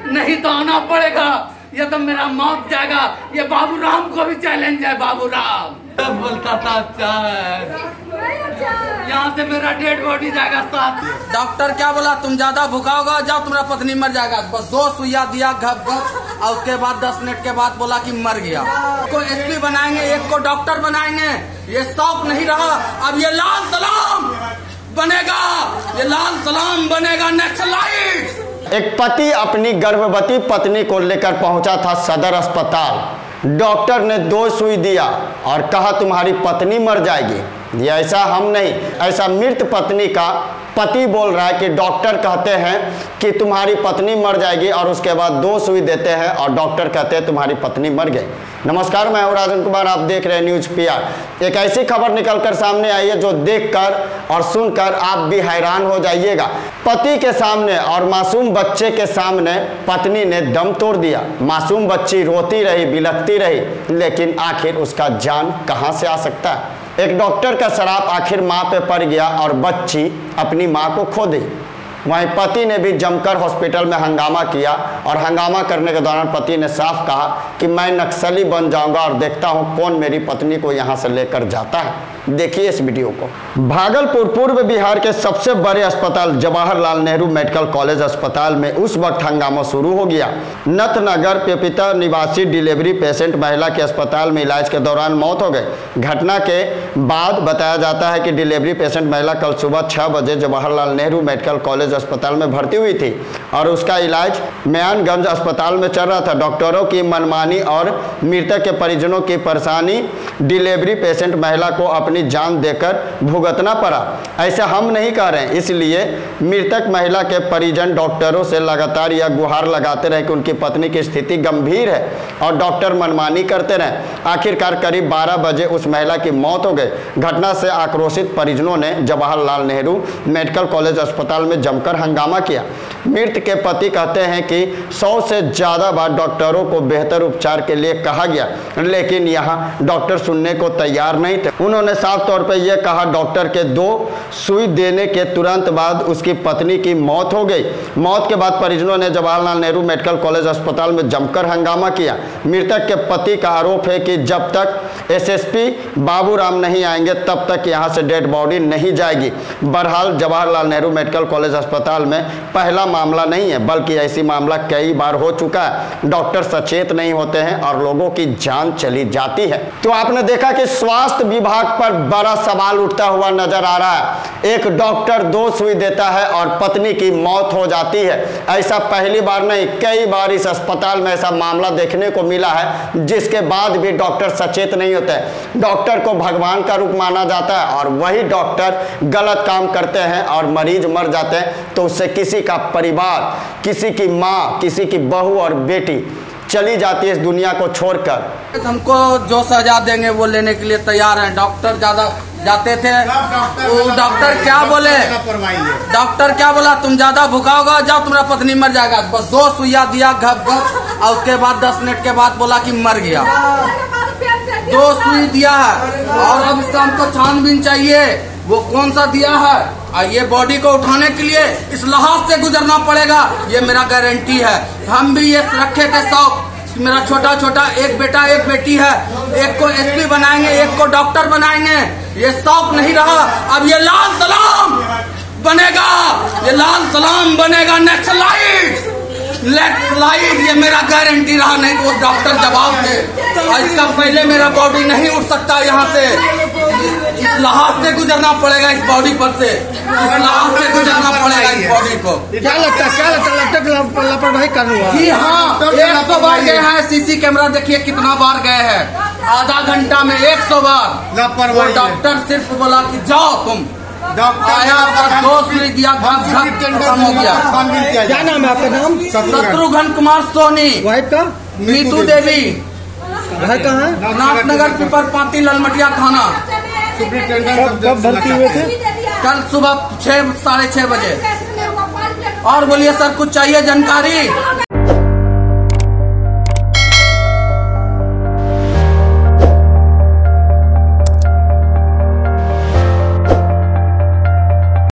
नहीं तो आना पड़ेगा, ये तो मेरा मौत जाएगा। ये बाबू राम को भी चैलेंज है। बाबू राम बोलता था अच्छा है, यहाँ से मेरा डेड बॉडी जाएगा साथ। डॉक्टर क्या बोला, तुम ज्यादा भूखा होगा, जाओ तुम्हारा पत्नी मर जाएगा। बस 2 सुइया दिया घप घप, और उसके बाद 10 मिनट के बाद बोला कि मर गया। एक को एसपी बनाएंगे, एक को डॉक्टर बनाएंगे। ये शौक नहीं रहा, अब ये लाल सलाम बनेगा, ये लाल सलाम बनेगा नक्सलाइट। एक पति अपनी गर्भवती पत्नी को लेकर पहुंचा था सदर अस्पताल। डॉक्टर ने 2 सुई दिया और कहा तुम्हारी पत्नी मर जाएगी। ये ऐसा हम नहीं, ऐसा मृत पत्नी का पति बोल रहा है कि डॉक्टर कहते हैं कि तुम्हारी पत्नी मर जाएगी, और उसके बाद 2 सुई देते हैं और डॉक्टर कहते हैं तुम्हारी पत्नी मर गई। नमस्कार, मैं हूं राजन कुमार, आप देख रहे हैं न्यूज PR। एक ऐसी खबर निकलकर सामने आई है जो देखकर और सुनकर आप भी हैरान हो जाइएगा। पति के सामने और मासूम बच्चे के सामने पत्नी ने दम तोड़ दिया। मासूम बच्ची रोती रही, बिलखती रही, लेकिन आखिर उसका जान कहां से आ सकता है। एक डॉक्टर का श्राप आखिर मां पे पड़ गया और बच्ची अपनी मां को खो दी। वहीं पति ने भी जमकर हॉस्पिटल में हंगामा किया, और हंगामा करने के दौरान पति ने साफ कहा कि मैं नक्सली बन जाऊंगा और देखता हूं कौन मेरी पत्नी को यहां से लेकर जाता है। देखिए इस वीडियो को। भागलपुर पूर्व बिहार के सबसे बड़े अस्पताल जवाहरलाल नेहरू मेडिकल कॉलेज अस्पताल में उस वक्त हंगामा शुरू हो गया। नथनगर पेपिता निवासी डिलीवरी पेशेंट महिला के अस्पताल में इलाज के दौरान मौत हो गई। घटना के बाद बताया जाता है कि डिलीवरी पेशेंट महिला कल सुबह 6 बजे जवाहरलाल नेहरू मेडिकल कॉलेज अस्पताल में भर्ती हुई थी और उसका इलाज म्यानगंज अस्पताल में चल रहा था। डॉक्टरों की मनमानी और मृतक के परिजनों की परेशानी डिलीवरी पेशेंट महिला को अपनी जान देकर भुगतना पड़ा। ऐसा हम नहीं कह रहे हैं, इसलिए मृतक महिला के परिजन डॉक्टरों से लगातार यह गुहार लगाते रहे कि उनकी पत्नी की स्थिति गंभीर है और डॉक्टर मनमानी करते रहे। आखिरकार करीब 12 बजे उस महिला की मौत हो गई। घटना से आक्रोशित परिजनों ने जवाहरलाल नेहरू मेडिकल कॉलेज अस्पताल में जमकर हंगामा किया। मृत के पति कहते हैं कि 100 से ज़्यादा बार डॉक्टरों को बेहतर उपचार के लिए कहा गया, लेकिन यहाँ डॉक्टर सुनने को तैयार नहीं थे। उन्होंने साफ तौर पर यह कहा डॉक्टर के 2 सुई देने के तुरंत बाद उसकी पत्नी की मौत हो गई। मौत के बाद परिजनों ने जवाहरलाल नेहरू मेडिकल कॉलेज अस्पताल में जमकर हंगामा किया। मृतक के पति का आरोप है कि जब तक SSP बाबू राम नहीं आएंगे तब तक यहां से डेड बॉडी नहीं जाएगी। बहरहाल जवाहरलाल नेहरू मेडिकल कॉलेज अस्पताल में पहला मामला नहीं है, बल्कि ऐसी मामला कई बार हो चुका है। डॉक्टर सचेत नहीं होते हैं और लोगों की जान चली जाती है। तो आपने देखा कि स्वास्थ्य विभाग पर बड़ा सवाल उठता हुआ नजर आ रहा है। एक डॉक्टर 2 सुई देता है और पत्नी की मौत हो जाती है। ऐसा पहली बार नहीं, कई बार इस अस्पताल में ऐसा मामला देखने को मिला है, जिसके बाद भी डॉक्टर सचेत नहीं होते। डॉक्टर को भगवान का रूप माना जाता है और वही डॉक्टर गलत काम करते हैं और मरीज मर जाते हैं, तो उससे किसी का परिवार, किसी की माँ, किसी की बहू और बेटी चली जाती है इस दुनिया को छोड़कर। हमको जो सजा देंगे वो लेने के लिए तैयार हैं। डॉक्टर ज्यादा जाते थे, वो डॉक्टर क्या बोले, डॉक्टर क्या बोला, तुम ज्यादा भूखा होगा, जाओ तुम्हारा पत्नी मर जाएगा। बस 2 सुइया दिया घप घप, और उसके बाद 10 मिनट के बाद बोला कि मर गया। 2 सुई दिया है और अब इसका हमको छानबीन चाहिए, वो कौन सा दिया है। ये बॉडी को उठाने के लिए इस लहाज से गुजरना पड़ेगा, ये मेरा गारंटी है। हम भी ये रखे थे शौक, मेरा छोटा छोटा एक बेटा एक बेटी है, एक को SP बनाएंगे, एक को डॉक्टर बनाएंगे। ये शौक नहीं रहा, अब ये लाल सलाम बनेगा, ये लाल सलाम बनेगा नक्सलाइट। ये मेरा गारंटी रहा, नहीं तो डॉक्टर जवाब दे। इसका पहले मेरा बॉडी नहीं उठ सकता यहाँ से, इस लहाज से गुजरना पड़ेगा, इस बॉडी पर से इस लहाज से गुजरना पड़ेगा इस बॉडी को। क्या लगता है लापरवाही कर रहा है? जी हाँ, 100 बार गए हैं। CC कैमरा देखिए कितना बार गए हैं, आधा घंटा में 100 बार लापरवाही। डॉक्टर सिर्फ बोला कि जाओ तुम, आया पर 2 सुई दिया, खत्म हो गया। क्या नाम है आपका? नाम शत्रुघ्न कुमार सोनी। वाइफ का? मीतू देवी। घर कहाँ है? नाथनगर पिपर पाती ललमटिया थाना। कब भर्ती हुए थे? कल सुबह 6 साढ़े 6 बजे। और बोलिए सर, कुछ चाहिए जानकारी?